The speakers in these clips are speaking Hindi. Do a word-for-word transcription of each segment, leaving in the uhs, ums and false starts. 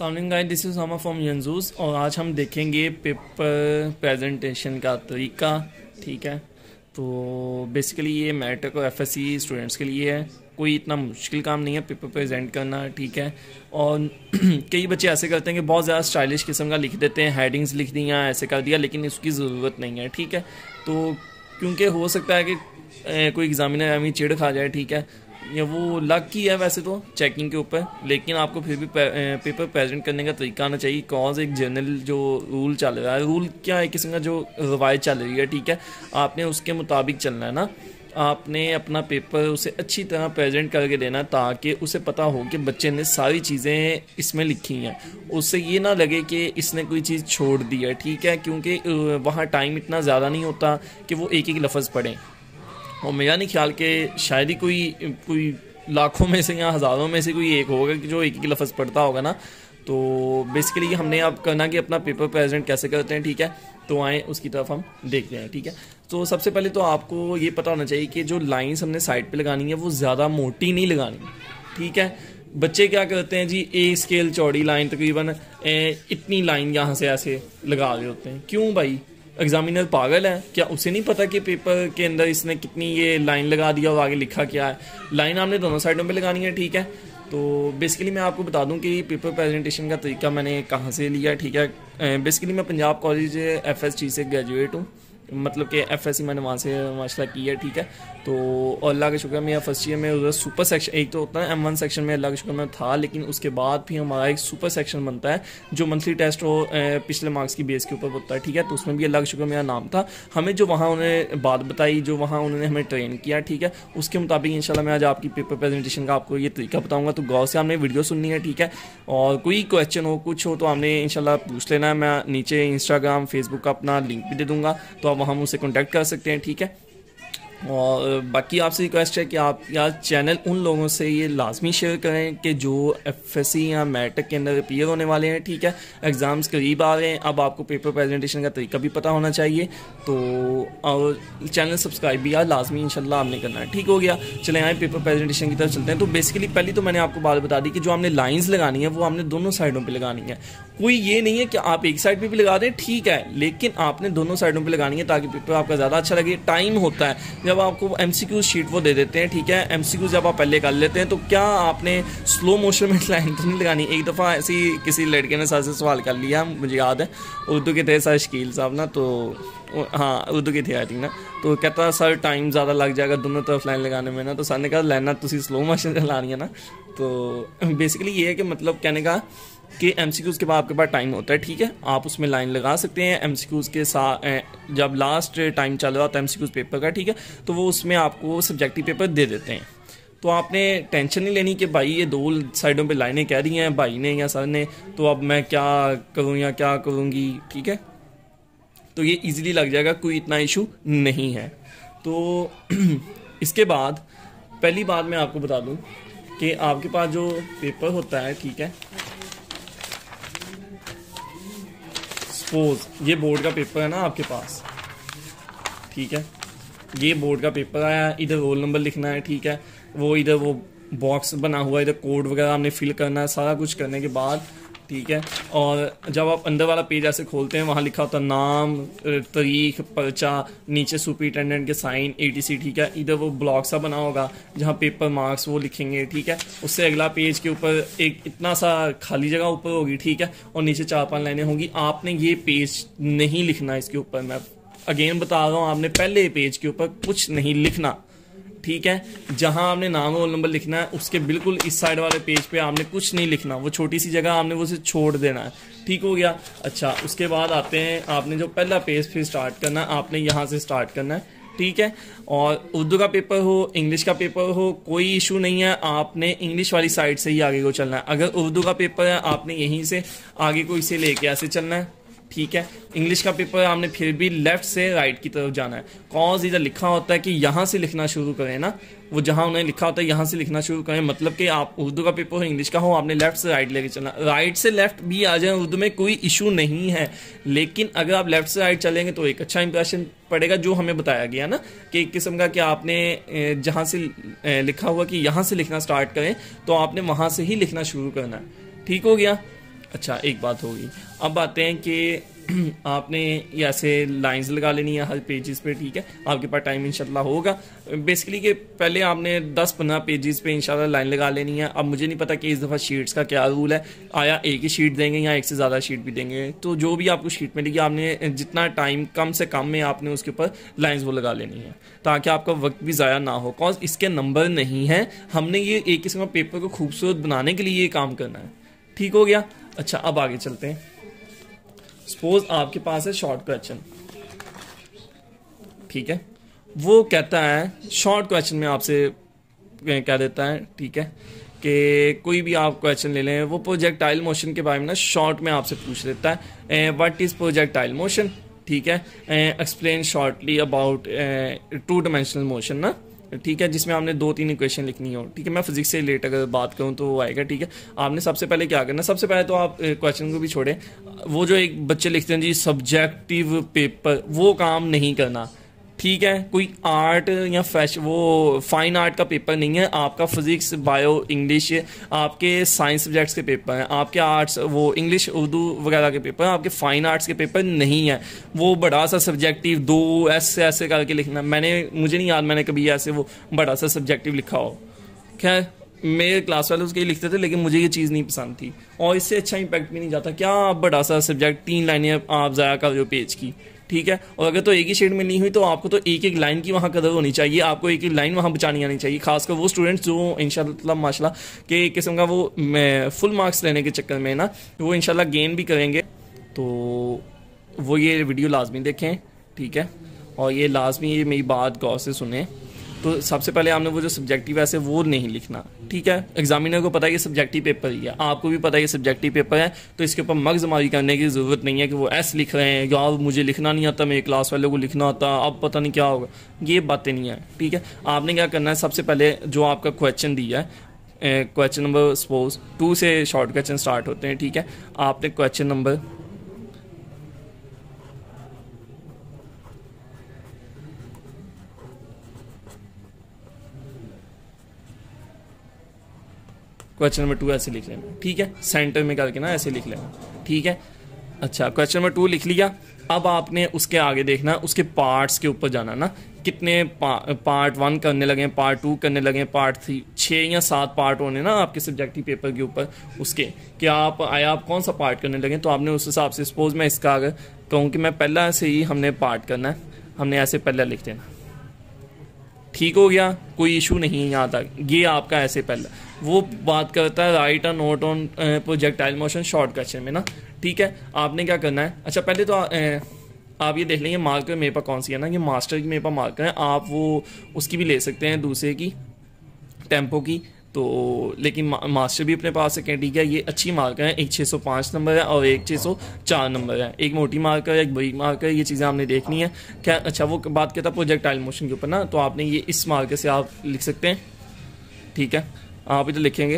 Song guide, this is Huma from यंजूस और आज हम देखेंगे पेपर प्रेजेंटेशन का तरीका। ठीक है, तो बेसिकली ये मैट्रिक और एफएससी स्टूडेंट्स के लिए है। कोई इतना मुश्किल काम नहीं है पेपर प्रेजेंट करना। ठीक है, और कई बच्चे ऐसे करते हैं कि बहुत ज़्यादा स्टाइलिश किस्म का लिख देते हैं, हेडिंग्स लिख दी या ऐसे कर दिया, लेकिन इसकी ज़रूरत नहीं है। ठीक है, तो क्योंकि हो सकता है कि ए, कोई एग्जामिनर हमें चिढ़ खा जाए। ठीक है, या वो लक की है वैसे तो चेकिंग के ऊपर, लेकिन आपको फिर भी पेपर प्रेजेंट करने का तरीका आना चाहिए। कॉज एक जनरल जो रूल चल रहा है, रूल क्या है, किस्म का जो रवायत चल रही है। ठीक है, आपने उसके मुताबिक चलना है ना। आपने अपना पेपर उसे अच्छी तरह प्रेजेंट करके देना ताकि उसे पता हो कि बच्चे ने सारी चीज़ें इसमें लिखी हैं, उससे ये ना लगे कि इसने कोई चीज़ छोड़ दी है। ठीक है, क्योंकि वहाँ टाइम इतना ज़्यादा नहीं होता कि वो एक एक लफ्ज़ पढ़ें, और मेरा नहीं ख्याल कि शायद ही कोई कोई लाखों में से या हज़ारों में से कोई एक होगा कि जो एक एक लफ्ज़ पढ़ता होगा ना। तो बेसिकली हमने अब करना कि अपना पेपर प्रेजेंट कैसे करते हैं। ठीक है, तो आए उसकी तरफ हम देखते हैं। ठीक है, तो सबसे पहले तो आपको ये पता होना चाहिए कि जो लाइंस हमने साइड पे लगानी है वो ज़्यादा मोटी नहीं लगानी। ठीक है, बच्चे क्या करते हैं जी, एक स्केल चौड़ी लाइन तकरीबन इतनी लाइन यहाँ से ऐसे लगा रहे होते हैं। क्यों भाई, एग्जामिनर पागल है क्या? उसे नहीं पता कि पेपर के अंदर इसने कितनी ये लाइन लगा दिया और आगे लिखा क्या है। लाइन आपने दोनों साइडों पे लगानी है। ठीक है, तो बेसिकली मैं आपको बता दूं कि पेपर प्रेजेंटेशन का तरीका मैंने कहाँ से लिया। ठीक है, बेसिकली मैं पंजाब कॉलेज एफएसटी से ग्रेजुएट हूँ, मतलब कि एफएससी मैंने वहाँ से माशाल्लाह की है। ठीक है, तो अल्लाह का शुक्र मेरा फर्स्ट ईयर में उधर सुपर सेक्शन, एक तो होता है एम वन सेक्शन में अल्लाह का शुक्र में था, लेकिन उसके बाद भी हमारा एक सुपर सेक्शन बनता है जो मंथली टेस्ट हो पिछले मार्क्स की बेस के ऊपर होता है। ठीक है, तो उसमें भी अल्लाह का शुक्र मेरा नाम था। हमें जो वहाँ उन्होंने बात बताई, जो वहाँ उन्होंने हमें ट्रेन किया, ठीक है, उसके मुताबिक इंशाल्लाह मैं आज आपकी पेपर प्रेजेंटेशन का आपको ये तरीका बताऊँगा। तो गौर से आपने वीडियो सुननी है। ठीक है, और कोई क्वेश्चन हो, कुछ हो, तो आपने इंशाल्लाह पूछ लेना है। मैं नीचे इंस्टाग्राम फेसबुक का अपना लिंक भी दे दूँगा, तो आप वहाँ मुझसे कॉन्टैक्ट कर सकते हैं। ठीक है, और बाकी आपसे रिक्वेस्ट है कि आप यार चैनल उन लोगों से ये लाजमी शेयर करें कि जो एफएससी या मैट्रिक के अंदर अपीयर होने वाले हैं। ठीक है, एग्ज़ाम्स करीब आ रहे हैं, अब आपको पेपर प्रेजेंटेशन का तरीका भी पता होना चाहिए। तो और चैनल सब्सक्राइब भी यार लाजमी इंशाल्लाह आपने करना है। ठीक हो गया, चले आए पेपर प्रेजेंटेशन की तरफ चलते हैं। तो बेसिकली पहली तो मैंने आपको बात बता दी कि जो हमने लाइन्स लगानी है वो हमने दोनों साइडों पर लगानी है। कोई ये नहीं है कि आप एक साइड पर भी लगा दें, ठीक है, लेकिन आपने दोनों साइडों पर लगानी है ताकि पेपर आपका ज़्यादा अच्छा लगे। टाइम होता है जब आपको एमसीक्यू शीट वो दे देते हैं। ठीक है, एमसीक्यू जब आप पहले कर लेते हैं तो क्या आपने स्लो मोशन में लाइन तो नहीं लगानी। एक दफ़ा ऐसी किसी लड़के ने सर से सवाल कर लिया, मुझे याद है, उर्दू के थे सर शकील साहब ना, तो हाँ उर्दू के थे आई थिंक ना, तो कहता सर टाइम ज़्यादा लग जाएगा दोनों तरफ लाइन लगाने में ना। तो सर ने कहा लाइन ना तुसी स्लो मोशन चलानी है ना। तो बेसिकली ये है कि मतलब कहने का कि एमसीक्यूज़ के बाद आपके पास टाइम होता है। ठीक है, आप उसमें लाइन लगा सकते हैं एमसीक्यूज़ के साथ। जब लास्ट टाइम चल रहा होता है एमसीक्यूज़ पेपर का, ठीक है, तो वो उसमें आपको सब्जेक्टिव पेपर दे देते हैं। तो आपने टेंशन नहीं लेनी कि भाई ये दो साइडों पे लाइनें कह दी हैं भाई ने या सर ने, तो अब मैं क्या करूँ या क्या करूँगी। ठीक है, तो ये ईजिली लग जाएगा, कोई इतना इशू नहीं है। तो इसके बाद पहली बात मैं आपको बता दूँ कि आपके पास जो पेपर होता है, ठीक है, सपोज ये बोर्ड का पेपर है ना आपके पास। ठीक है, ये बोर्ड का पेपर आया, इधर रोल नंबर लिखना है। ठीक है, वो इधर वो बॉक्स बना हुआ है, इधर कोड वगैरह हमने फिल करना है। सारा कुछ करने के बाद, ठीक है, और जब आप अंदर वाला पेज ऐसे खोलते हैं, वहाँ लिखा होता है नाम, तारीख, पर्चा, नीचे सुपरिटेंडेंट के साइन, एटीसी। ठीक है, इधर वो ब्लॉक सा बना होगा जहाँ पेपर मार्क्स वो लिखेंगे। ठीक है, उससे अगला पेज के ऊपर एक इतना सा खाली जगह ऊपर होगी। ठीक है, और नीचे चार पांच लाइनें होंगी। आपने ये पेज नहीं लिखना इसके ऊपर, मैं अगेन बता रहा हूँ, आपने पहले पेज के ऊपर कुछ नहीं लिखना। ठीक है, जहां आपने नाम रोल नंबर लिखना है उसके बिल्कुल इस साइड वाले पेज पे आपने कुछ नहीं लिखना, वो छोटी सी जगह आपने वो से छोड़ देना है। ठीक हो गया। अच्छा, उसके बाद आते हैं, आपने जो पहला पेज फिर स्टार्ट करना है, आपने यहाँ से स्टार्ट करना है। ठीक है, और उर्दू का पेपर हो, इंग्लिश का पेपर हो, कोई इशू नहीं है, आपने इंग्लिश वाली साइड से ही आगे को चलना है। अगर उर्दू का पेपर है आपने यहीं से आगे को इसे लेके ऐसे चलना है। ठीक है, इंग्लिश का पेपर आपने फिर भी लेफ्ट से राइट की तरफ जाना है। कॉज इधर लिखा होता है कि यहाँ से लिखना शुरू करें ना, वो जहाँ उन्हें लिखा होता है यहाँ से लिखना शुरू करें, मतलब कि आप उर्दू का पेपर हो, इंग्लिश का हो, आपने लेफ्ट से राइट लेके चलना। राइट से लेफ्ट भी आ जाए उर्दू में कोई इशू नहीं है, लेकिन अगर आप लेफ्ट से राइट चलेंगे तो एक अच्छा इंप्रेशन पड़ेगा, जो हमें बताया गया ना कि एक किस्म का कि आपने जहाँ से लिखा हुआ कि यहाँ से लिखना स्टार्ट करें तो आपने वहाँ से ही लिखना शुरू करना है। ठीक हो गया। अच्छा, एक बात होगी। अब आते हैं कि आपने ये ऐसे लाइंस लगा लेनी है हर पेजेस पे, ठीक है। आपके पास टाइम इंशाल्लाह होगा बेसिकली कि पहले आपने दस पंद्रह पेजेस पे इंशाल्लाह लाइन लगा लेनी है। अब मुझे नहीं पता कि इस दफ़ा शीट्स का क्या रूल है, आया एक ही शीट देंगे या एक से ज़्यादा शीट भी देंगे। तो जो भी आपको शीट मिलेगी आपने जितना टाइम कम से कम में आपने उसके ऊपर लाइन्स वो लगा लेनी है, ताकि आपका वक्त भी ज़ाया ना हो। कॉज इसके नंबर नहीं है, हमने ये एक किस्म का पेपर को खूबसूरत बनाने के लिए ये काम करना है। ठीक हो गया। अच्छा, अब आगे चलते हैं। सपोज आपके पास है शॉर्ट क्वेश्चन, ठीक है। वो कहता है शॉर्ट क्वेश्चन में आपसे कह देता है, ठीक है, कि कोई भी आप क्वेश्चन ले लें, वो प्रोजेक्टाइल मोशन के बारे में ना शॉर्ट में आपसे पूछ लेता है, व्हाट इज प्रोजेक्टाइल मोशन, ठीक है। Explain shortly about two dimensional motion ना, ठीक है, जिसमें आपने दो तीन इक्वेशन लिखनी हो, ठीक है। मैं फिजिक्स से रिलेट अगर बात करूँ तो वो आएगा, ठीक है। आपने सबसे पहले क्या करना, सबसे पहले तो आप क्वेश्चन को भी छोड़ें, वो जो एक बच्चे लिखते हैं जी सब्जेक्टिव पेपर, वो काम नहीं करना, ठीक है। कोई आर्ट या फैशन वो फाइन आर्ट का पेपर नहीं है आपका। फिजिक्स, बायो, इंग्लिश आपके साइंस सब्जेक्ट्स के पेपर हैं, आपके आर्ट्स वो इंग्लिश, उर्दू वगैरह के पेपर हैं, आपके फाइन आर्ट्स के पेपर नहीं है। वो बड़ा सा सब्जेक्टिव दो ऐसे ऐसे करके लिखना, मैंने मुझे नहीं याद मैंने कभी ऐसे वो बड़ा सा सब्जेक्टिव लिखा हो। खैर मेरे क्लास वाले उसके लिखते थे, लेकिन मुझे ये चीज़ नहीं पसंद थी और इससे अच्छा इम्पैक्ट भी नहीं जाता। क्या आप बड़ा सा सब्जेक्ट तीन लाइनें आप ज़ाया कर रहे हो पेज की, ठीक है। और अगर तो एक ही शेड में नहीं हुई तो आपको तो एक एक लाइन की वहाँ कदर होनी चाहिए, आपको एक एक लाइन वहाँ बचानी आनी चाहिए। खासकर वो स्टूडेंट्स जो इंशाल्लाह माशाल्लाह के किस्म का वो फुल मार्क्स लेने के चक्कर में ना वो इंशाल्लाह गेन भी करेंगे। तो वो ये वीडियो लाजमी देखें, ठीक है, और ये लाजमी ये मेरी बात गौर से सुने। तो सबसे पहले आपने वो जो सब्जेक्टिव है वो नहीं लिखना, ठीक है। एग्जामिनर को पता है ये सब्जेक्टिव पेपर ही है, आपको भी पता है ये सब्जेक्टिव पेपर है, तो इसके ऊपर मगजमारी करने की ज़रूरत नहीं है कि वो ऐसे लिख रहे हैं, यार मुझे लिखना नहीं आता, मेरे क्लास वालों को लिखना आता, अब पता नहीं क्या होगा, ये बातें नहीं है, ठीक है। आपने क्या करना है, सबसे पहले जो आपका क्वेश्चन दिया है, क्वेश्चन नंबर सपोज टू से शॉर्ट क्वेश्चन स्टार्ट होते हैं, ठीक है। आपने question number question number two ऐसे लिख लेना, ठीक है, सेंटर में करके ना ऐसे लिख लेना, ठीक है। अच्छा, क्वेश्चन नंबर टू लिख लिया। अब आपने उसके आगे देखना, उसके पार्ट्स के ऊपर जाना ना, कितने पा, पार्ट वन करने लगे, पार्ट टू करने लगे, पार्ट थ्री, छः या सात पार्ट होने ना आपके सब्जेक्टिव पेपर के ऊपर, उसके कि आप आया आप कौन सा पार्ट करने लगे। तो आपने उस हिसाब से सपोज मैं इसका अगर कहूँ कि मैं पहला से ही हमने पार्ट करना है, हमने ऐसे पहला लिख देना, ठीक हो गया, कोई इशू नहीं है यहाँ तक। ये आपका ऐसे पहला वो बात करता है write a note on projectile motion short question में ना, ठीक है। आपने क्या करना है, अच्छा पहले तो आ, ए, आप ये देख लेंगे मार्कर मेरे पास कौन सी है ना, ये मास्टर की मेरे पास मार्कर है, आप वो उसकी भी ले सकते हैं दूसरे की टेम्पो की, तो लेकिन मा, मास्टर भी अपने पास है, ठीक है। ये अच्छी मार्कर है, एक छः सौ पाँच नंबर है और एक छः सौ चार नंबर है, एक मोटी मार्कर है एक बड़ी मार्कर है, ये चीज़ें आपने देखनी है क्या। अच्छा, वो बात करता है प्रोजेक्टाइल मोशन के ऊपर ना, तो आपने ये इस मार्कर से आप लिख सकते हैं, ठीक है। आप इधर लिखेंगे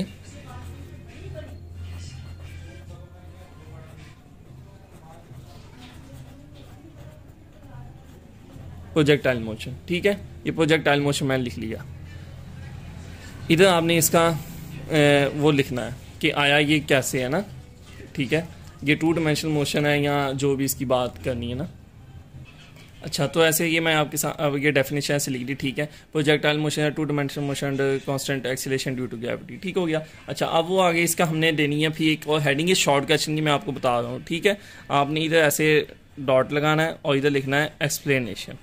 प्रोजेक्टाइल मोशन, ठीक है। ये प्रोजेक्टाइल मोशन मैंने लिख लिया। इधर आपने इसका ए, वो लिखना है कि आया ये कैसे है ना, ठीक है। ये टू डायमेंशनल मोशन है या जो भी इसकी बात करनी है ना। अच्छा, तो ऐसे ये मैं आपके साथ अब ये डेफिनेशन ऐसे लिख दी, ठीक है। प्रोजेक्टाइल मोशन है two dimensional motion under constant acceleration due to gravity, ठीक हो गया। अच्छा, अब वो आगे इसका हमने देनी है फिर एक और हेडिंग है शॉर्ट क्वेश्चन की, मैं आपको बता रहा हूँ, ठीक है। आपने इधर ऐसे डॉट लगाना है और इधर लिखना है एक्सप्लेनेशन,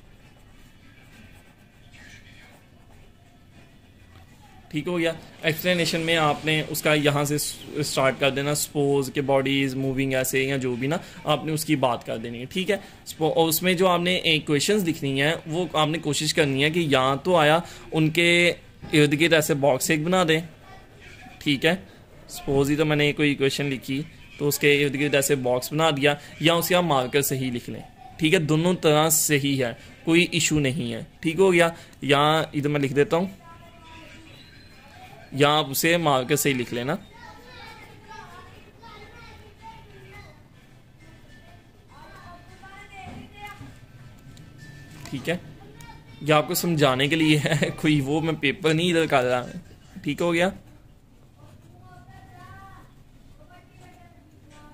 ठीक हो गया। एक्सप्लेनेशन में आपने उसका यहाँ से स्टार्ट कर देना, सपोज के बॉडी इज मूविंग ऐसे या जो भी ना, आपने उसकी बात कर देनी है, ठीक है। और उसमें जो आपने क्वेश्चंस दिखनी है वो आपने कोशिश करनी है कि यहाँ तो आया उनके इर्द गिर्द ऐसे बॉक्स एक बना दें, ठीक है। सपोज ही तो मैंने कोई इक्वेशन लिखी तो उसके इर्द गिर्द ऐसे बॉक्स बना दिया, या उसके आप मार्कर से ही लिख लें, ठीक है। दोनों तरह से ही है, कोई इशू नहीं है, ठीक हो गया। यहाँ इधर मैं लिख देता हूँ, या आप उसे मार्कर से ही लिख लेना, ठीक है। ये आपको समझाने के लिए है, कोई वो मैं पेपर नहीं इधर कर रहा, ठीक हो गया।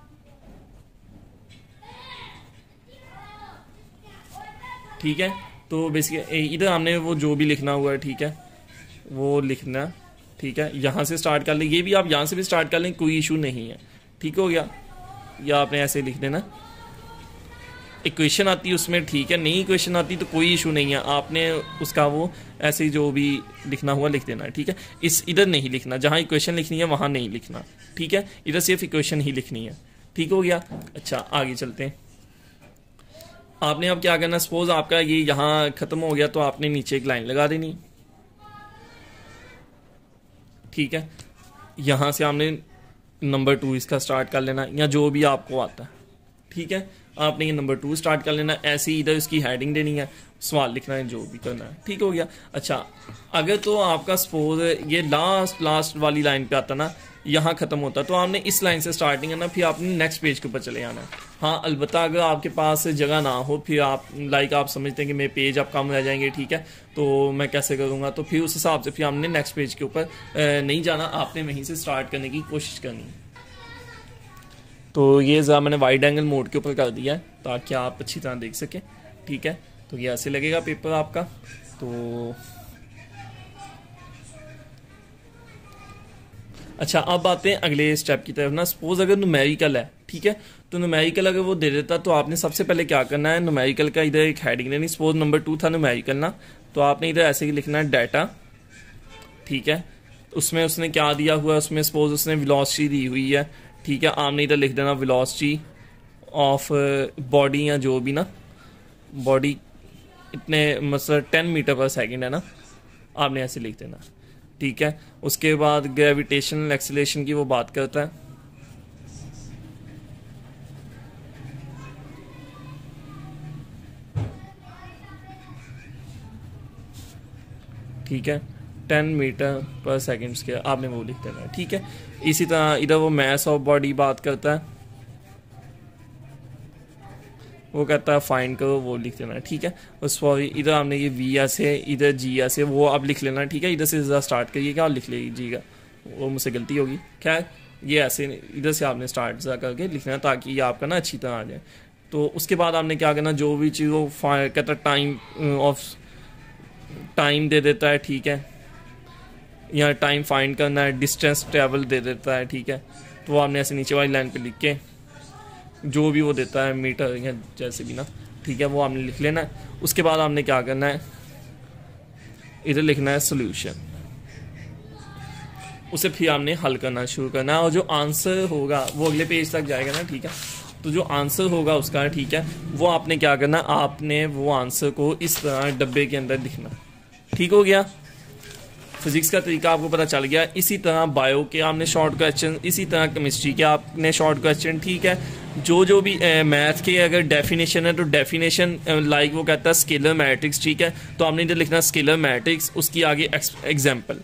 ठीक है। तो बेसिकली इधर हमने वो जो भी लिखना हुआ है, ठीक है, वो लिखना, ठीक है। यहाँ से स्टार्ट कर लें, ये भी आप यहाँ से भी स्टार्ट कर लें, कोई इशू नहीं है, ठीक हो गया। या आपने ऐसे लिख देना, इक्वेशन आती है उसमें, ठीक है, नहीं इक्वेशन आती तो कोई इशू नहीं है, आपने उसका वो ऐसे ही जो भी लिखना हुआ लिख देना है, ठीक है। इस इधर नहीं लिखना, जहाँ इक्वेशन लिखनी है वहाँ नहीं लिखना, ठीक है, इधर सिर्फ इक्वेशन ही लिखनी है, ठीक हो गया। अच्छा आगे चलते हैं। आपने अब क्या करना, सपोज आपका ये यहाँ खत्म हो गया तो आपने नीचे एक लाइन लगा देनी, ठीक है। यहाँ से आपने नंबर टू इसका स्टार्ट कर लेना, या जो भी आपको आता है, ठीक है। आपने ये नंबर टू स्टार्ट कर लेना, ऐसे ही इधर इसकी हेडिंग देनी है, सवाल लिखना है, जो भी करना है, ठीक हो गया। अच्छा अगर तो आपका सपोज ये लास्ट लास्ट वाली लाइन पे आता ना, यहाँ खत्म होता, तो आपने इस लाइन से स्टार्टिंग करना, फिर आपने नेक्स्ट पेज के ऊपर चले जाना है। हाँ अलबत्ता अगर आपके पास जगह ना हो, फिर आप लाइक आप समझते हैं कि मेरे पेज आप कम रह जाएंगे, ठीक है, तो मैं कैसे करूँगा, तो फिर उस हिसाब से फिर हमने नेक्स्ट पेज के ऊपर नहीं जाना, आपने वहीं से स्टार्ट करने की कोशिश करनी है। तो ये ज़रा मैंने वाइड एंगल मोड के ऊपर कर दिया है ताकि आप अच्छी तरह देख सकें, ठीक है। तो ये ऐसे लगेगा पेपर आपका। तो अच्छा अब आते हैं अगले स्टेप की तरफ ना। सपोज अगर न्यूमेरिकल है, ठीक है, तो न्यूमेरिकल अगर वो दे देता तो आपने सबसे पहले क्या करना है, न्यूमेरिकल का इधर एक हेडिंग देनी। सपोज नंबर टू था न्यूमेरिकल ना, तो आपने इधर ऐसे ही लिखना है डाटा, ठीक है। उसमें उसने क्या दिया हुआ है, उसमें सपोज उसने वेलोसिटी दी हुई है, ठीक है, आपने इधर लिख देना वेलोसिटी ऑफ बॉडी, या जो भी ना बॉडी इतने मतलब टेन मीटर पर सेकंड है ना, आपने ऐसे लिख देना, ठीक है। उसके बाद ग्रेविटेशनल एक्सेलरेशन की वो बात करता है, ठीक है, टेन मीटर पर सेकंड के आपने वो लिख देना है, ठीक है। इसी तरह इधर वो मास ऑफ बॉडी बात करता है, वो कहता है फाइंड करो, वो लिख देना है, ठीक है। उस सॉरी इधर हमने ये वी एस है, इधर जी एस है, वो आप लिख लेना, ठीक है। इधर से ज़रा स्टार्ट करिएगा और लिख लीजिएगा, वो मुझसे गलती होगी, खैर ये ऐसे इधर से आपने स्टार्ट ज़रा करके लिखना है ताकि ये आपका ना अच्छी तरह आ जाए। तो उसके बाद आपने क्या करना, जो भी चीज़ वो कहता है टाइम ऑफ टाइम दे देता है, ठीक है, या टाइम फाइंड करना है, डिस्टेंस ट्रेवल दे देता है, ठीक है। तो वो आपने ऐसे नीचे वाली लाइन पे लिख के जो भी वो देता है मीटर या जैसे भी ना, ठीक है, वो आपने लिख लेना है। उसके बाद आपने क्या करना है, इधर लिखना है सोल्यूशन, उसे फिर आपने हल करना शुरू करना है, और जो आंसर होगा वो अगले पेज तक जाएगा ना, ठीक है। तो जो आंसर होगा उसका, ठीक है, वो आपने क्या करना, आपने वो आंसर को इस तरह डब्बे के अंदर लिखना, ठीक हो गया। फिजिक्स का तरीका आपको पता चल गया। इसी तरह बायो के आपने शॉर्ट क्वेश्चन, इसी तरह केमिस्ट्री के आपने शॉर्ट क्वेश्चन, ठीक है। जो जो भी मैथ के अगर डेफिनेशन है तो डेफिनेशन लाइक वो कहता है स्केलर मैट्रिक्स, ठीक है, तो आपने इधर लिखना स्केलर मैट्रिक्स, उसकी आगे एग्जाम्पल,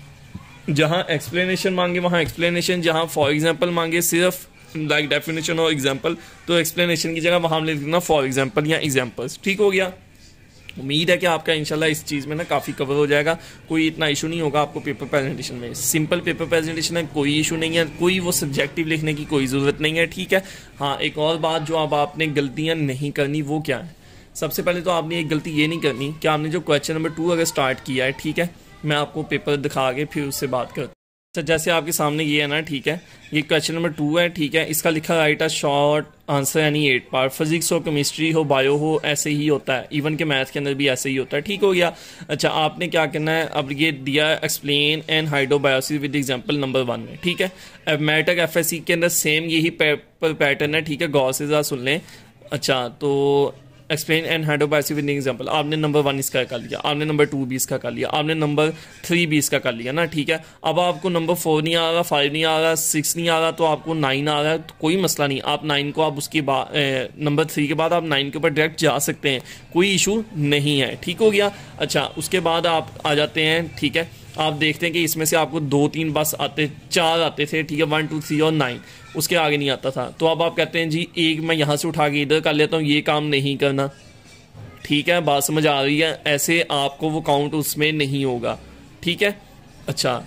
जहाँ एक्सप्लेनेशन मांगे वहाँ एक्सप्लेनेशन, जहाँ फॉर एग्जाम्पल मांगे सिर्फ लाइक डेफिनेशन और एग्जाम्पल, तो एक्सप्लेनेशन की जगह वहाँ हमने लिखना फॉर एग्जाम्पल या एग्जाम्पल्स, ठीक हो गया। उम्मीद है कि आपका इंशाल्लाह इस चीज़ में ना काफ़ी कवर हो जाएगा, कोई इतना इशू नहीं होगा आपको पेपर प्रेजेंटेशन में। सिंपल पेपर प्रेजेंटेशन है, कोई इशू नहीं है, कोई वो सब्जेक्टिव लिखने की कोई ज़रूरत नहीं है, ठीक है। हाँ एक और बात जो अब आपने गलतियाँ नहीं करनी वो क्या है, सबसे पहले तो आपने एक गलती ये नहीं करनी कि आपने जो क्वेश्चन नंबर टू अगर स्टार्ट किया है, ठीक है, मैं आपको पेपर दिखा के फिर उससे बात करता हूँ। अच्छा जैसे आपके सामने ये है ना, ठीक है, ये क्वेश्चन नंबर टू है, ठीक है, इसका लिखा राइट है शॉर्ट आंसर यानी एट पार्ट, फिजिक्स हो, केमिस्ट्री हो, बायो हो, ऐसे ही होता है, इवन के मैथ के अंदर भी ऐसे ही होता है, ठीक हो गया। अच्छा आपने क्या करना है, अब ये दिया explain anhydrobiosis with example number one में, ठीक है। अब मैट्रिक एफएससी के अंदर सेम यही पेपर पैटर्न है, ठीक है, गौर से ज़रा सुन लें। अच्छा तो explain anhydrobiosis with example, आपने नंबर वन इसका कर लिया, आपने नंबर टू भी इसका कर लिया, आपने नंबर थ्री भी इसका कर लिया ना, ठीक है। अब आपको नंबर फोर नहीं आ रहा, फाइव नहीं आ रहा, सिक्स नहीं आ रहा, तो आपको नाइन आ रहा है, तो कोई मसला नहीं, आप नाइन को आप उसके बाद नंबर थ्री के बाद आप नाइन के ऊपर डायरेक्ट जा सकते हैं, कोई इशू नहीं है, ठीक हो गया। अच्छा उसके बाद आप आ जाते हैं, ठीक है, आप देखते हैं कि इसमें से आपको दो तीन बस आते, चार आते थे, ठीक है, वन टू थ्री और नाइन, उसके आगे नहीं आता था, तो अब आप कहते हैं जी एक मैं यहाँ से उठा के इधर कर लेता हूँ, ये काम नहीं करना, ठीक है, बात समझ आ रही है, ऐसे आपको वो काउंट उसमें नहीं होगा, ठीक है। अच्छा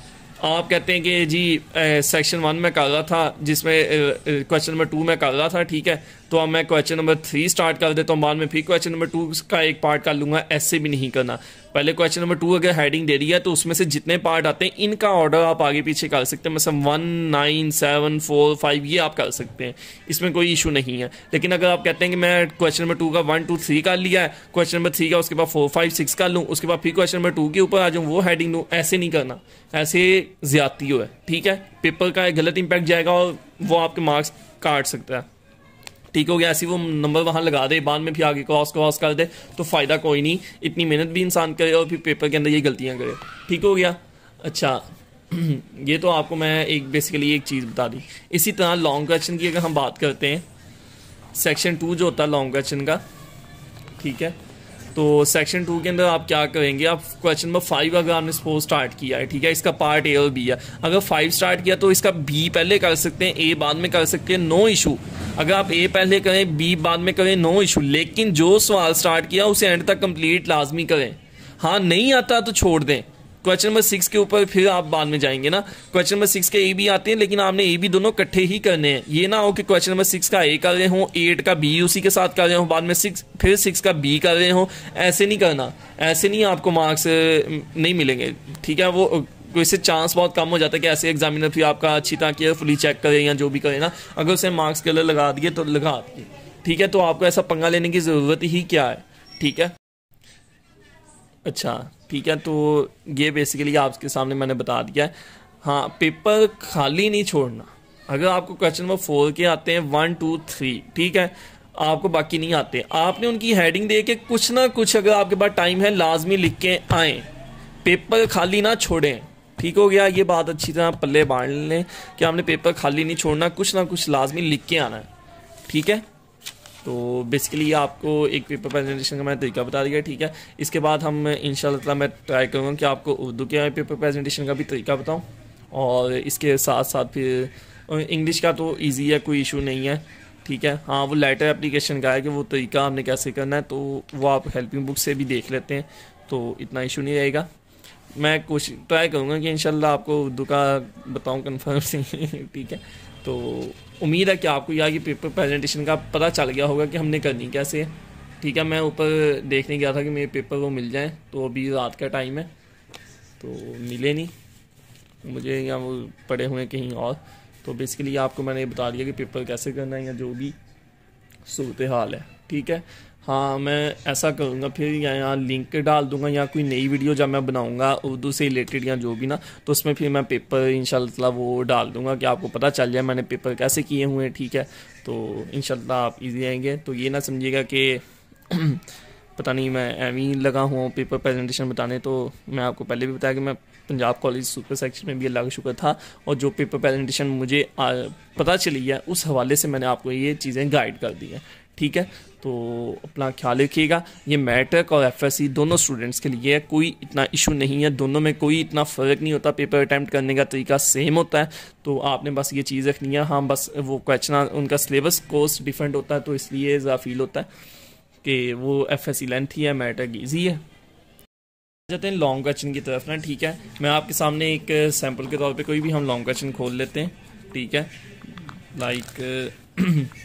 आप कहते हैं कि जी सेक्शन वन में कर रहा था, जिसमें क्वेश्चन नंबर टू में कर रहा था, ठीक है, तो अब मैं क्वेश्चन नंबर थ्री स्टार्ट कर देता हूँ, बाद में फिर क्वेश्चन नंबर टू का एक पार्ट कर लूँगा। ऐसे भी नहीं करना। पहले क्वेश्चन नंबर टू अगर हेडिंग दे रही है तो उसमें से जितने पार्ट आते हैं इनका ऑर्डर आप आगे पीछे कर सकते हैं, मतलब one nine seven four five ये आप कर सकते हैं, इसमें कोई इशू नहीं है। लेकिन अगर आप कहते हैं कि मैं क्वेश्चन नंबर टू का वन टू थ्री कर लिया है, क्वेश्चन नंबर थ्री का उसके बाद फोर फाइव सिक्स कर लूँ, उसके बाद फिर क्वेश्चन नंबर टू के ऊपर आ जाऊँ वो हेडिंग लूँ, ऐसे नहीं करना, ऐसे ज्यादती हो है, ठीक है। पेपर का गलत इंपैक्ट जाएगा और वो आपके मार्क्स काट सकता है, ठीक हो गया। ऐसी वो नंबर वहाँ लगा दे, बाद में फिर आगे क्रॉस क्रॉस कर दे तो फ़ायदा कोई नहीं, इतनी मेहनत भी इंसान करे और फिर पेपर के अंदर ये गलतियाँ करे, ठीक हो गया। अच्छा ये तो आपको मैं एक बेसिकली एक चीज़ बता दी। इसी तरह लॉन्ग क्वेश्चन की अगर हम बात करते हैं, सेक्शन टू जो होता है लॉन्ग क्वेश्चन का, ठीक है, तो सेक्शन टू के अंदर आप क्या करेंगे, आप क्वेश्चन नंबर फाइव अगर आपने सपोज स्टार्ट किया है, ठीक है, इसका पार्ट ए और बी है, अगर फाइव स्टार्ट किया तो इसका बी पहले कर सकते हैं, ए बाद में कर सकते हैं, नो इशू। अगर आप ए पहले करें बी बाद में करें, नो इशू। लेकिन जो सवाल स्टार्ट किया उसे एंड तक कंप्लीट लाजमी करें। हाँ नहीं आता तो छोड़ दें, क्वेश्चन नंबर सिक्स के ऊपर फिर आप बाद में जाएंगे ना। क्वेश्चन नंबर सिक्स के ए बी आते हैं, लेकिन आपने ए बी दोनों इकट्ठे ही करने हैं। ये ना हो कि क्वेश्चन नंबर सिक्स का ए कर रहे हो, एट का बी उसी के साथ कर रहे हो, बाद में सिक्स फिर सिक्स का बी कर रहे हो, ऐसे नहीं करना। ऐसे नहीं आपको मार्क्स नहीं मिलेंगे, ठीक है। वो इससे चांस बहुत कम हो जाता है कि ऐसे एग्जामिनर फिर आपका अच्छी तरह केयरफुली चेक करे या जो भी करे ना, अगर उसे मार्क्स गलत लगा दिए तो लगा दिए, ठीक है। तो आपको ऐसा पंगा लेने की ज़रूरत ही क्या है, ठीक है। अच्छा ठीक है, तो ये बेसिकली आपके सामने मैंने बता दिया है। हाँ, पेपर खाली नहीं छोड़ना। अगर आपको क्वेश्चन नंबर फोर के आते हैं वन टू थ्री, ठीक है, आपको बाकी नहीं आते, आपने उनकी हेडिंग दे के कुछ ना कुछ अगर आपके पास टाइम है लाजमी लिख के आए, पेपर खाली ना छोड़ें, ठीक हो गया। ये बात अच्छी तरह पल्ले बांध लें कि आपने पेपर खाली नहीं छोड़ना, कुछ ना कुछ लाजमी लिख के आना है, ठीक है। तो बेसिकली आपको एक पेपर प्रेजेंटेशन का मैंने तरीका बता दिया, ठीक है। इसके बाद हम इंशाल्लाह मैं ट्राई करूँगा कि आपको उर्दू के पेपर प्रेजेंटेशन का भी तरीका बताऊँ, और इसके साथ साथ फिर इंग्लिश का तो इजी है, कोई इशू नहीं है, ठीक है। हाँ, वो लेटर एप्लीकेशन का है कि वो तरीका आपने कैसे करना है, तो वो आप हेल्पिंग बुक से भी देख लेते हैं, तो इतना इशू नहीं रहेगा। मैं कोशिश ट्राई करूँगा कि इंशाल्लाह आपको उर्दू का बताऊँ कन्फर्म से, ठीक है। तो उम्मीद है कि आपको यहाँ की पेपर प्रेजेंटेशन का पता चल गया होगा कि हमने करनी कैसे है, ठीक है। मैं ऊपर देखने गया था कि मेरे पेपर वो मिल जाएं, तो अभी रात का टाइम है तो मिले नहीं मुझे, यहाँ वो पड़े हुए कहीं और। तो बेसिकली आपको मैंने बता दिया कि पेपर कैसे करना है या जो भी सूरत हाल है, ठीक है। हाँ, मैं ऐसा करूँगा फिर या यहाँ लिंक डाल दूँगा या कोई नई वीडियो जब मैं बनाऊँगा उर्दू से रिलेटेड या जो भी ना, तो उसमें फिर मैं पेपर इंशाल्लाह वो डाल दूँगा कि आपको पता चल जाए मैंने पेपर कैसे किए हुए हैं, ठीक है। तो इंशाल्लाह आप इजी आएंगे, तो ये ना समझिएगा कि पता नहीं मैं एम ही लगा हुआ पेपर प्रेजेंटेशन बताने। तो मैं आपको पहले भी बताया कि मैं पंजाब कॉलेज सुपर सेक्शन में भी अल्लाह का शुक्र था, और जो पेपर प्रेजेंटेशन मुझे आ, पता चली है उस हवाले से मैंने आपको ये चीज़ें गाइड कर दी हैं, ठीक है। तो अपना ख्याल रखिएगा। ये मैट्रिक और एफएससी दोनों स्टूडेंट्स के लिए है, कोई इतना इशू नहीं है, दोनों में कोई इतना फ़र्क नहीं होता, पेपर अटैम्प्ट करने का तरीका सेम होता है। तो आपने बस ये चीज़ रखनी है। हाँ, बस वो क्वेश्चन उनका सिलेबस कोर्स डिफरेंट होता है, तो इसलिए ज़्यादा फील होता है कि वो एफएससी लेंथ ही है, मैट्रिक ईजी है। जाते हैं लॉन्ग क्वेश्चन की तरफ ना, ठीक है। मैं आपके सामने एक सैम्पल के तौर पे कोई भी हम लॉन्ग क्वेश्चन खोल लेते हैं, ठीक है। लाइक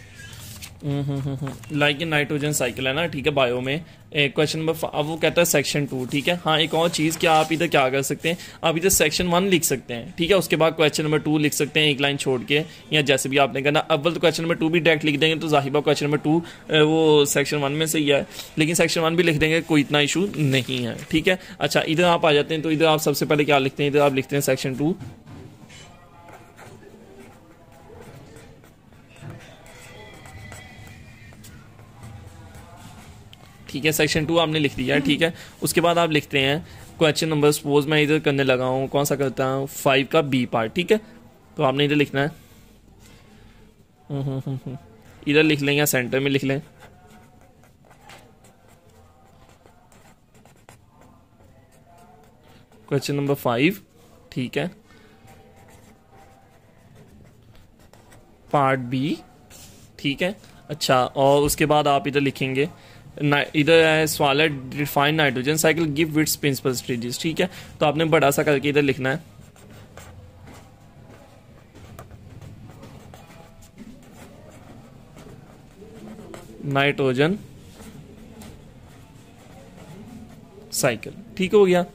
लाइक नाइट्रोजन साइकिल है ना, ठीक है, बायो में क्वेश्चन नंबर, अब वो कहता है सेक्शन टू, ठीक है। हाँ, एक और चीज़ क्या आप इधर क्या कर सकते हैं, आप इधर सेक्शन वन लिख सकते हैं, ठीक है, उसके बाद क्वेश्चन नंबर टू लिख सकते हैं एक लाइन छोड़ के, या जैसे भी आपने करना। अव्वल तो क्वेश्चन नंबर टू भी डायरेक्ट लिख देंगे तो जाहिबा क्वेश्चन नंबर टू वो सेक्शन वन में से ही है, लेकिन सेक्शन वन भी लिख देंगे कोई इतना इशू नहीं है, ठीक है। अच्छा, इधर आप आ जाते हैं, तो इधर आप सबसे पहले क्या लिखते हैं, इधर आप लिखते हैं सेक्शन टू, ठीक है। सेक्शन टू आपने लिख दिया है, ठीक है। उसके बाद आप लिखते हैं क्वेश्चन नंबर, सपोज मैं इधर करने लगा हूँ, कौन सा करता हूँ, फाइव का बी पार्ट, ठीक है। तो आपने इधर लिखना है, इधर लिख लें या सेंटर में लिख लें, क्वेश्चन नंबर फाइव, ठीक है, पार्ट बी, ठीक है। अच्छा, और उसके बाद आप इधर लिखेंगे, इधर है सवाल है define nitrogen cycle give its principal stages, ठीक है। तो आपने बड़ा सा करके इधर लिखना है, नाइट्रोजन साइकिल। ठीक हो गया।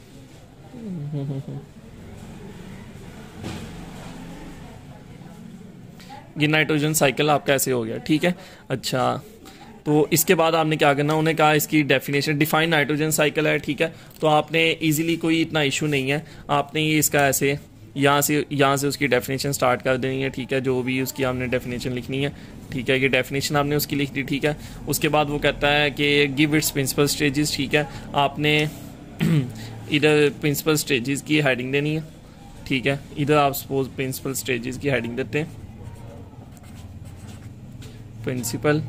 ये नाइट्रोजन साइकिल आपका ऐसे हो गया। ठीक है। अच्छा, तो इसके बाद आपने क्या करना, उन्हें कहा इसकी डेफिनेशन डिफाइन नाइट्रोजन साइकिल है। ठीक है। तो आपने इजीली कोई इतना इशू नहीं है, आपने ये इसका ऐसे यहाँ से यहाँ से उसकी डेफिनेशन स्टार्ट कर देनी है। ठीक है। जो भी उसकी आपने डेफिनेशन लिखनी है। ठीक है। ये डेफिनेशन आपने उसकी लिख दी। ठीक है। उसके बाद वो कहता है कि गिव इट्स प्रिंसिपल स्टेजेस। ठीक है। आपने इधर प्रिंसिपल स्टेजेस की हेडिंग देनी है। ठीक है। इधर आप सपोज प्रिंसिपल स्टेजेस की हेडिंग देते हैं, प्रिंसिपल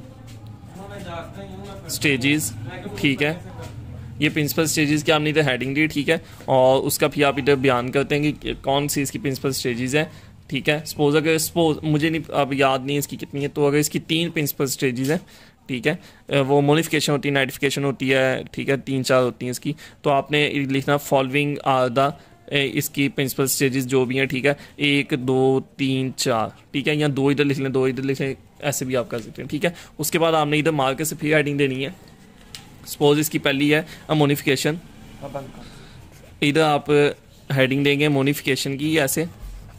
स्टेजेस। ठीक है। ये प्रिंसिपल स्टेजेस की आपने इधर हेडिंग दी। ठीक है। और उसका भी आप इधर बयान करते हैं कि कौन सी इसकी प्रिंसिपल स्टेजेस है। ठीक है। सपोज अगर सपोज मुझे नहीं अब याद नहीं इसकी कितनी है, तो अगर इसकी तीन प्रिंसिपल स्टेजेस हैं, ठीक है, वो मोडिफिकेशन होती है, नाइटिफिकेशन होती है। ठीक है। तीन चार होती हैं इसकी, तो आपने लिखना फॉलोइंग आर द इसकी प्रिंसिपल स्टेजेस जो भी हैं। ठीक है। एक दो तीन चार। ठीक है। या दो इधर लिख लें, दो इधर लिख लें, ऐसे भी आप कर सकते हैं। ठीक है। उसके बाद आपने इधर मार्कर से फिर हेडिंग देनी है। सपोज इसकी पहली है मोडिफिकेशन, इधर आप हेडिंग देंगे मोडिफिकेशन की ऐसे।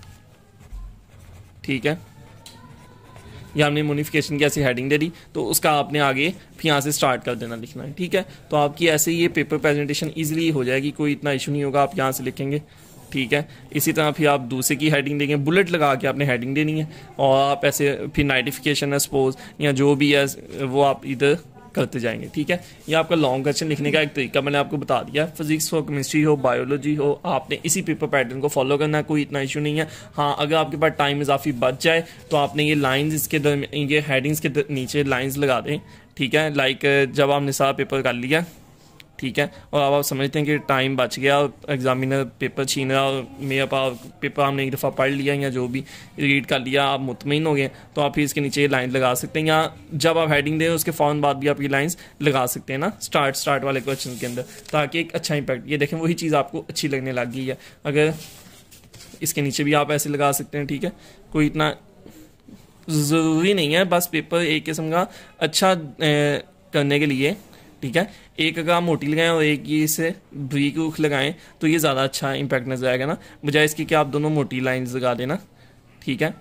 ठीक है। ये आपने मोडिफिकेशन की ऐसी हेडिंग दे दी, तो उसका आपने आगे फिर यहाँ से स्टार्ट कर देना लिखना है। ठीक है। तो आपकी ऐसे ये पेपर प्रेजेंटेशन इजीली हो जाएगी, कोई इतना इशू नहीं होगा। आप यहाँ से लिखेंगे। ठीक है। इसी तरह फिर आप दूसरे की हेडिंग देंगे, बुलेट लगा के आपने हेडिंग देनी है, और आप ऐसे फिर नाइटिफिकेशन है सपोज या जो भी है वो आप इधर करते जाएंगे। ठीक है। ये आपका लॉन्ग क्वेश्चन लिखने का एक तरीका मैंने आपको बता दिया। फिजिक्स हो, केमिस्ट्री हो, बायोलॉजी हो, आपने इसी पेपर पैटर्न को फॉलो करना है, कोई इतना इशू नहीं है। हाँ, अगर आपके पास टाइम इजाफी बच जाए तो आपने ये लाइंस इसके दरमियान, ये हेडिंग्स के नीचे लाइंस लगा दें। ठीक है। लाइक जब आपने सारा पेपर कर लिया, ठीक है, और अब आप समझते हैं कि टाइम बच गया, एग्जामिनर पेपर छीन रहा, और मेरा पास पेपर हमने एक दफ़ा पढ़ लिया या जो भी रीड कर लिया, आप मुतमईन हो गए, तो आप फिर इसके नीचे ये लाइन लगा सकते हैं, या जब आप हेडिंग दें उसके फ़ौरन बाद भी आप ये लाइंस लगा सकते हैं ना स्टार्ट स्टार्ट वाले क्वेश्चन के अंदर, ताकि एक अच्छा इंपैक्ट, ये देखें वही चीज़ आपको अच्छी लगने लग गई है। अगर इसके नीचे भी आप ऐसे लगा सकते हैं। ठीक है। कोई इतना ज़रूरी नहीं है, बस पेपर एक किस्म का अच्छा ए, करने के लिए। ठीक है। एक अगर आप मोटी लगाएं और एक ये इसे ब्रीक रुख लगाएं तो ये ज़्यादा अच्छा इंपैक्ट नजर आएगा ना, बजाय इसके कि आप दोनों मोटी लाइंस लगा देना। ठीक है।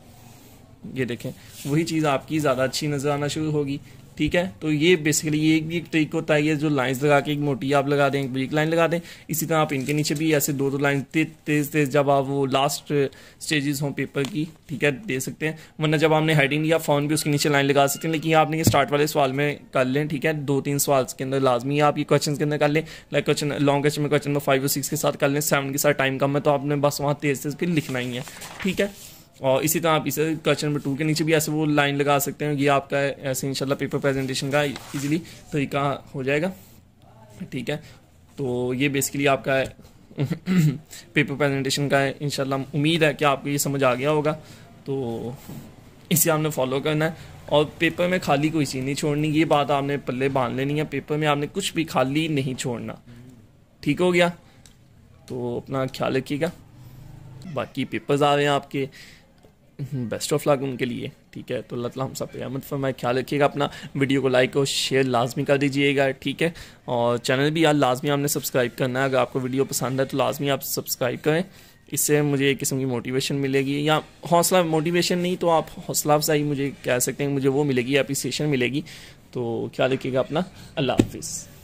ये देखें वही चीज़ आपकी ज़्यादा अच्छी नज़र आना शुरू होगी। ठीक है। तो ये बेसिकली ये भी एक ट्रिक होता है, ये जो लाइंस लगा के एक मोटी आप लगा दें, एक ब्रीक लाइन लगा दें। इसी तरह आप इनके नीचे भी ऐसे दो दो लाइन तेज तेज तेज जब आप वो लास्ट स्टेजेस हों पेपर की, ठीक है, दे सकते हैं। वरना जब आपने हेडिंग दिया फ़ौरन भी उसके नीचे लाइन लगा सकते हैं, लेकिन आपने ये स्टार्ट वाले सवाल में कर लें। ठीक है। दो तीन सवाल के अंदर लाजमी है आप ये क्वेश्चन के अंदर कर लें, लाइक क्वेश्चन लॉन्ग क्वेश्चन में क्वेश्चन नंबर फाइव और सिक्स के साथ कर लें, सेवन के साथ टाइम कम है तो आपने बस वहाँ तेज तेज फिर लिखना ही है। ठीक है। और इसी तरह आप इसे क्वेश्चन नंबर टू के नीचे भी ऐसे वो लाइन लगा सकते हैं। ये आपका ऐसे इंशाल्लाह पेपर प्रेजेंटेशन का इजीली तरीका हो जाएगा। ठीक है। तो ये बेसिकली आपका पेपर प्रेजेंटेशन का है। इंशाल्लाह उम्मीद है कि आपको ये समझ आ गया होगा, तो इसे आपने फॉलो करना है। और पेपर में खाली कोई चीज़ नहीं छोड़नी, ये बात आपने पल्ले बांध लेनी है, पेपर में आपने कुछ भी खाली नहीं छोड़ना। ठीक हो गया। तो अपना ख्याल रखिएगा। बाकी पेपर्स आ रहे हैं आपके, बेस्ट ऑफ लक उनके लिए। ठीक है। तो अल्लाह ताला हम सब पे रहमत फरमाए। ख्याल रखिएगा अपना, वीडियो को लाइक और शेयर लाजमी कर दीजिएगा। ठीक है। और चैनल भी यार लाजमी आपने सब्सक्राइब करना है, अगर आपको वीडियो पसंद है तो लाजमी आप सब्सक्राइब करें, इससे मुझे एक किस्म की मोटिवेशन मिलेगी, या हौसला, मोटिवेशन नहीं तो आप हौसला अफजाई मुझे कह सकते हैं, मुझे वो मिलेगी, अप्रिसिएशन मिलेगी। तो ख्याल रखिएगा अपना। अल्लाह हाफिज़।